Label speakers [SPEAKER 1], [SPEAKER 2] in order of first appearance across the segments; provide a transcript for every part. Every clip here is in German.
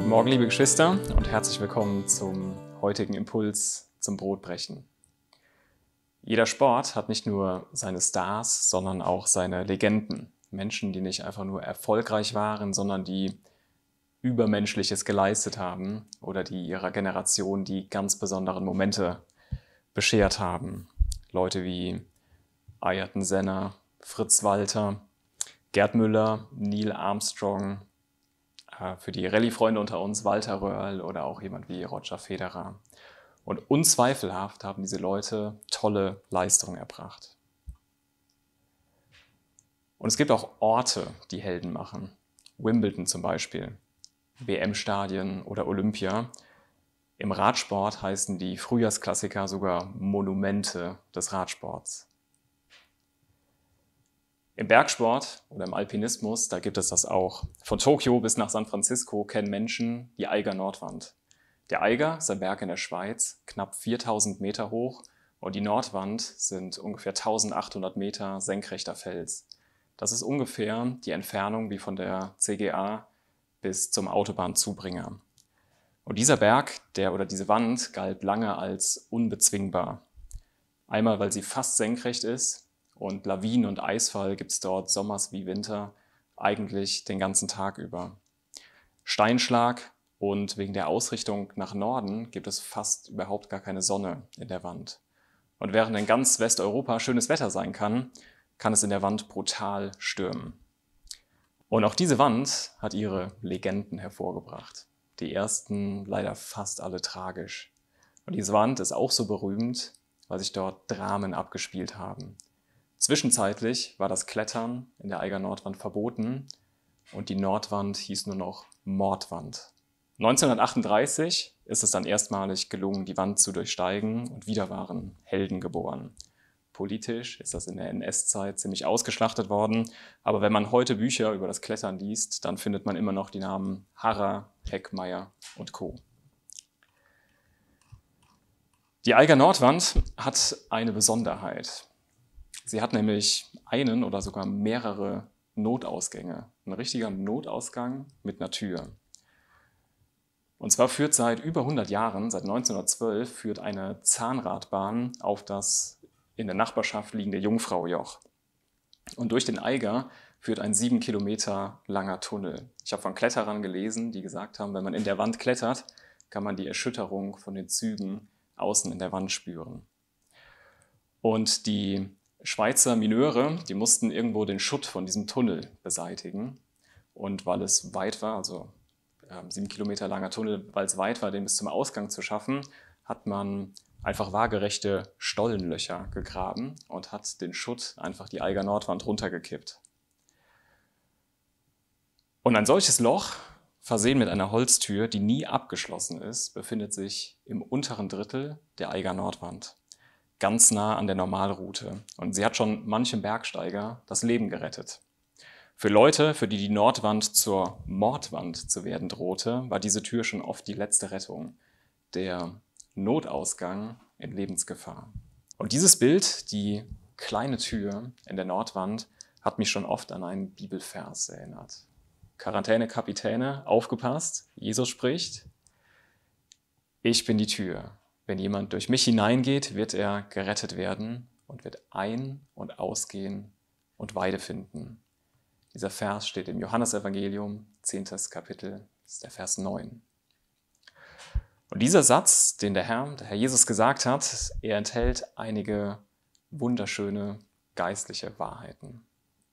[SPEAKER 1] Morgen, liebe Geschwister, und herzlich willkommen zum heutigen Impuls zum Brotbrechen. Jeder Sport hat nicht nur seine Stars, sondern auch seine Legenden. Menschen, die nicht einfach nur erfolgreich waren, sondern die Übermenschliches geleistet haben oder die ihrer Generation die ganz besonderen Momente beschert haben. Leute wie Ayrton Senna, Fritz Walter, Gerd Müller, Neil Armstrong, für die Rallye-Freunde unter uns Walter Röhrl oder auch jemand wie Roger Federer. Und unzweifelhaft haben diese Leute tolle Leistungen erbracht. Und es gibt auch Orte, die Helden machen. Wimbledon zum Beispiel, WM-Stadien oder Olympia. Im Radsport heißen die Frühjahrsklassiker sogar Monumente des Radsports. Im Bergsport oder im Alpinismus, da gibt es das auch. Von Tokio bis nach San Francisco kennen Menschen die Eiger Nordwand. Der Eiger ist ein Berg in der Schweiz, knapp 4000 Meter hoch, und die Nordwand sind ungefähr 1800 Meter senkrechter Fels. Das ist ungefähr die Entfernung wie von der CGA bis zum Autobahnzubringer. Und dieser Berg, diese Wand, galt lange als unbezwingbar. Einmal, weil sie fast senkrecht ist, und Lawinen und Eisfall gibt es dort sommers wie Winter eigentlich den ganzen Tag über. Steinschlag und wegen der Ausrichtung nach Norden gibt es fast überhaupt gar keine Sonne in der Wand. Und während in ganz Westeuropa schönes Wetter sein kann, kann es in der Wand brutal stürmen. Und auch diese Wand hat ihre Legenden hervorgebracht. Die ersten leider fast alle tragisch. Und diese Wand ist auch so berühmt, weil sich dort Dramen abgespielt haben. Zwischenzeitlich war das Klettern in der Eiger Nordwand verboten und die Nordwand hieß nur noch Mordwand. 1938 ist es dann erstmalig gelungen, die Wand zu durchsteigen, und wieder waren Helden geboren. Politisch ist das in der NS-Zeit ziemlich ausgeschlachtet worden, aber wenn man heute Bücher über das Klettern liest, dann findet man immer noch die Namen Harrer, Heckmeyer und Co. Die Eiger Nordwand hat eine Besonderheit. Sie hat nämlich einen oder sogar mehrere Notausgänge. Ein richtiger Notausgang mit einer Tür. Und zwar führt seit über 100 Jahren, seit 1912, führt eine Zahnradbahn auf das in der Nachbarschaft liegende Jungfraujoch. Und durch den Eiger führt ein 7 Kilometer langer Tunnel. Ich habe von Kletterern gelesen, die gesagt haben, wenn man in der Wand klettert, kann man die Erschütterung von den Zügen außen in der Wand spüren. Und die Schweizer Mineure, die mussten irgendwo den Schutt von diesem Tunnel beseitigen. Und weil es weit war, also 7 Kilometer langer Tunnel, weil es weit war, den bis zum Ausgang zu schaffen, hat man einfach waagerechte Stollenlöcher gegraben und hat den Schutt einfach die Eiger Nordwand runtergekippt. Und ein solches Loch, versehen mit einer Holztür, die nie abgeschlossen ist, befindet sich im unteren Drittel der Eiger Nordwand. Ganz nah an der Normalroute. Und sie hat schon manchem Bergsteiger das Leben gerettet. Für Leute, für die die Nordwand zur Mordwand zu werden drohte, war diese Tür schon oft die letzte Rettung. Der Notausgang in Lebensgefahr. Und dieses Bild, die kleine Tür in der Nordwand, hat mich schon oft an einen Bibelvers erinnert. Quarantäne, Kapitäne, aufgepasst, Jesus spricht: Ich bin die Tür. Wenn jemand durch mich hineingeht, wird er gerettet werden und wird ein- und ausgehen und Weide finden. Dieser Vers steht im Johannesevangelium, 10. Kapitel, das ist der Vers 9. Und dieser Satz, den der Herr Jesus gesagt hat, er enthält einige wunderschöne geistliche Wahrheiten.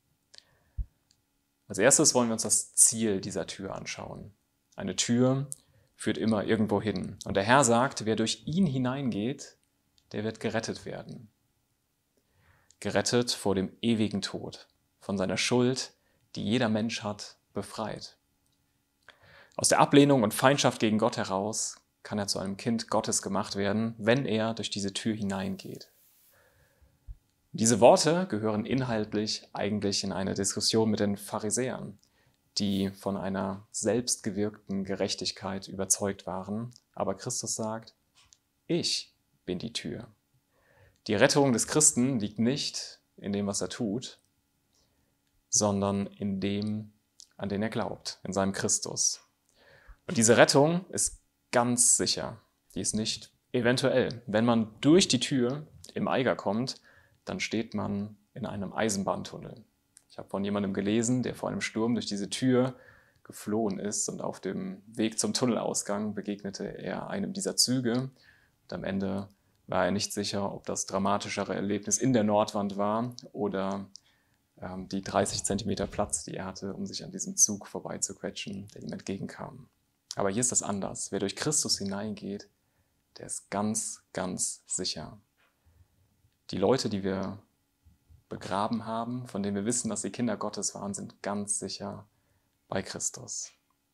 [SPEAKER 1] Als erstes wollen wir uns das Ziel dieser Tür anschauen. Eine Tür führt immer irgendwo hin. Und der Herr sagt, wer durch ihn hineingeht, der wird gerettet werden. Gerettet vor dem ewigen Tod, von seiner Schuld, die jeder Mensch hat, befreit. Aus der Ablehnung und Feindschaft gegen Gott heraus kann er zu einem Kind Gottes gemacht werden, wenn er durch diese Tür hineingeht. Diese Worte gehören inhaltlich eigentlich in eine Diskussion mit den Pharisäern, die von einer selbstgewirkten Gerechtigkeit überzeugt waren. Aber Christus sagt, ich bin die Tür. Die Rettung des Christen liegt nicht in dem, was er tut, sondern in dem, an den er glaubt, in seinem Christus. Und diese Rettung ist ganz sicher. Die ist nicht eventuell. Wenn man durch die Tür im Eiger kommt, dann steht man in einem Eisenbahntunnel. Ich habe von jemandem gelesen, der vor einem Sturm durch diese Tür geflohen ist und auf dem Weg zum Tunnelausgang begegnete er einem dieser Züge. Und am Ende war er nicht sicher, ob das dramatischere Erlebnis in der Nordwand war oder die 30 Zentimeter Platz, die er hatte, um sich an diesem Zug vorbeizuquetschen, der ihm entgegenkam. Aber hier ist das anders. Wer durch Christus hineingeht, der ist ganz, ganz sicher. Die Leute, die wir begraben haben, von denen wir wissen, dass sie Kinder Gottes waren, sind ganz sicher bei Christus.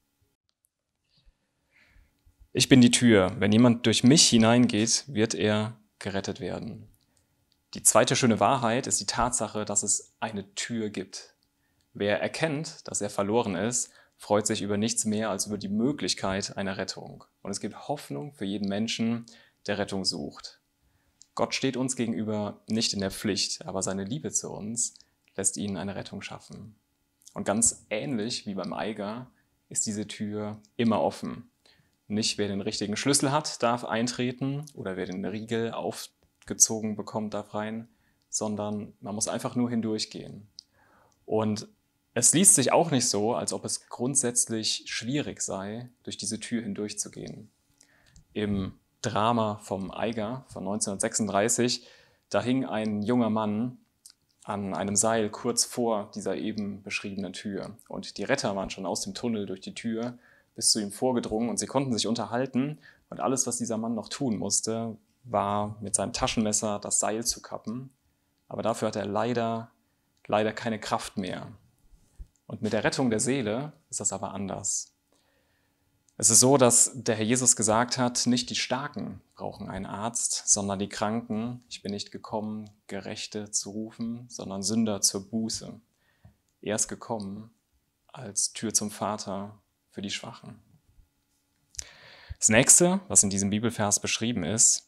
[SPEAKER 1] Ich bin die Tür. Wenn jemand durch mich hineingeht, wird er gerettet werden. Die zweite schöne Wahrheit ist die Tatsache, dass es eine Tür gibt. Wer erkennt, dass er verloren ist, freut sich über nichts mehr als über die Möglichkeit einer Rettung. Und es gibt Hoffnung für jeden Menschen, der Rettung sucht. Gott steht uns gegenüber nicht in der Pflicht, aber seine Liebe zu uns lässt ihn eine Rettung schaffen. Und ganz ähnlich wie beim Eiger ist diese Tür immer offen. Nicht wer den richtigen Schlüssel hat, darf eintreten oder wer den Riegel aufgezogen bekommt, darf rein, sondern man muss einfach nur hindurchgehen. Und es liest sich auch nicht so, als ob es grundsätzlich schwierig sei, durch diese Tür hindurchzugehen. Im Drama vom Eiger von 1936, da hing ein junger Mann an einem Seil kurz vor dieser eben beschriebenen Tür. Und die Retter waren schon aus dem Tunnel durch die Tür bis zu ihm vorgedrungen und sie konnten sich unterhalten. Und alles, was dieser Mann noch tun musste, war mit seinem Taschenmesser das Seil zu kappen. Aber dafür hatte er leider keine Kraft mehr. Und mit der Rettung der Seele ist das aber anders. Es ist so, dass der Herr Jesus gesagt hat, nicht die Starken brauchen einen Arzt, sondern die Kranken. Ich bin nicht gekommen, Gerechte zu rufen, sondern Sünder zur Buße. Er ist gekommen als Tür zum Vater für die Schwachen. Das nächste, was in diesem Bibelvers beschrieben ist,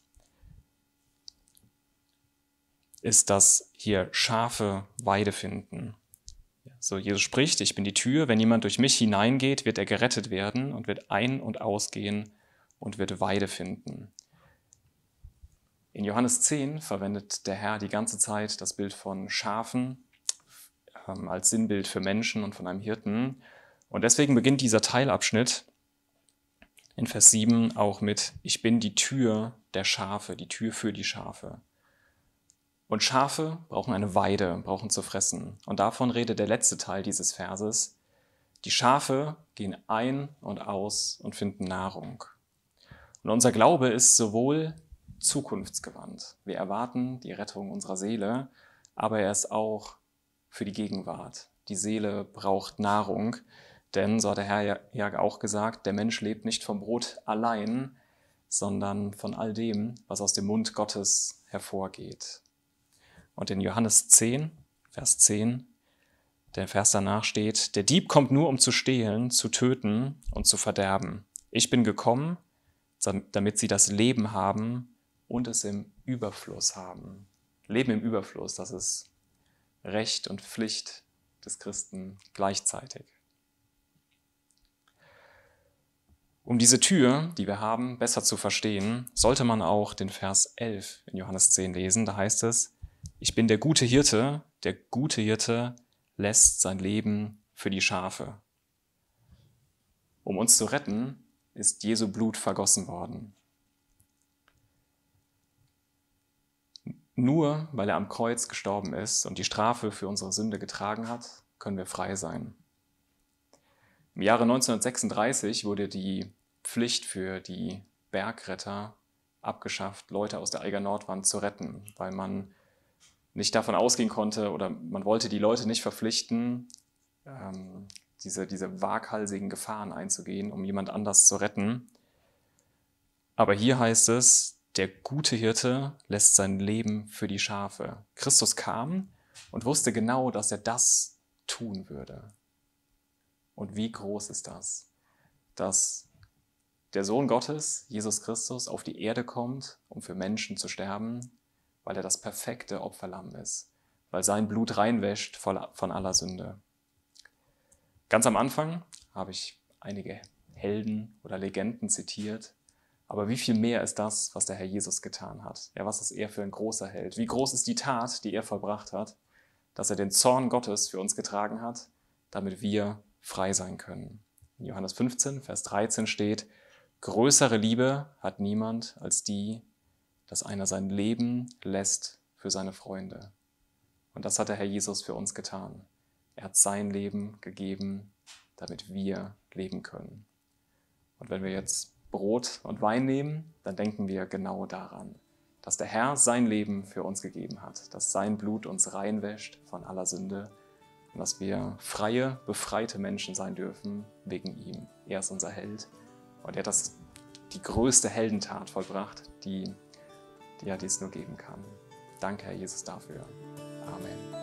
[SPEAKER 1] dass hier Schafe Weide finden. So, Jesus spricht, ich bin die Tür, wenn jemand durch mich hineingeht, wird er gerettet werden und wird ein- und ausgehen und wird Weide finden. In Johannes 10 verwendet der Herr die ganze Zeit das Bild von Schafen als Sinnbild für Menschen und von einem Hirten. Und deswegen beginnt dieser Teilabschnitt in Vers 7 auch mit, ich bin die Tür der Schafe, die Tür für die Schafe. Und Schafe brauchen eine Weide, brauchen zu fressen. Und davon redet der letzte Teil dieses Verses. Die Schafe gehen ein und aus und finden Nahrung. Und unser Glaube ist sowohl zukunftsgewandt. Wir erwarten die Rettung unserer Seele, aber er ist auch für die Gegenwart. Die Seele braucht Nahrung, denn, so hat der Herr ja auch gesagt, der Mensch lebt nicht vom Brot allein, sondern von all dem, was aus dem Mund Gottes hervorgeht. Und in Johannes 10, Vers 10, der Vers danach steht, der Dieb kommt nur, um zu stehlen, zu töten und zu verderben. Ich bin gekommen, damit sie das Leben haben und es im Überfluss haben. Leben im Überfluss, das ist Recht und Pflicht des Christen gleichzeitig. Um diese Tür, die wir haben, besser zu verstehen, sollte man auch den Vers 11 in Johannes 10 lesen. Da heißt es, ich bin der gute Hirte lässt sein Leben für die Schafe. Um uns zu retten, ist Jesu Blut vergossen worden. Nur weil er am Kreuz gestorben ist und die Strafe für unsere Sünde getragen hat, können wir frei sein. Im Jahre 1936 wurde die Pflicht für die Bergretter abgeschafft, Leute aus der Eiger Nordwand zu retten, weil man nicht davon ausgehen konnte oder man wollte die Leute nicht verpflichten, diese waghalsigen Gefahren einzugehen, um jemand anders zu retten. Aber hier heißt es, der gute Hirte lässt sein Leben für die Schafe. Christus kam und wusste genau, dass er das tun würde. Und wie groß ist das, dass der Sohn Gottes, Jesus Christus, auf die Erde kommt, um für Menschen zu sterben, weil er das perfekte Opferlamm ist, weil sein Blut reinwäscht von aller Sünde. Ganz am Anfang habe ich einige Helden oder Legenden zitiert. Aber wie viel mehr ist das, was der Herr Jesus getan hat? Ja, was ist er für ein großer Held? Wie groß ist die Tat, die er vollbracht hat, dass er den Zorn Gottes für uns getragen hat, damit wir frei sein können. In Johannes 15, Vers 13 steht: Größere Liebe hat niemand als die, dass einer sein Leben lässt für seine Freunde. Und das hat der Herr Jesus für uns getan. Er hat sein Leben gegeben, damit wir leben können. Und wenn wir jetzt Brot und Wein nehmen, dann denken wir genau daran, dass der Herr sein Leben für uns gegeben hat, dass sein Blut uns reinwäscht von aller Sünde und dass wir freie, befreite Menschen sein dürfen wegen ihm. Er ist unser Held und er hat die größte Heldentat vollbracht, die es nur geben kann. Danke, Herr Jesus, dafür. Amen.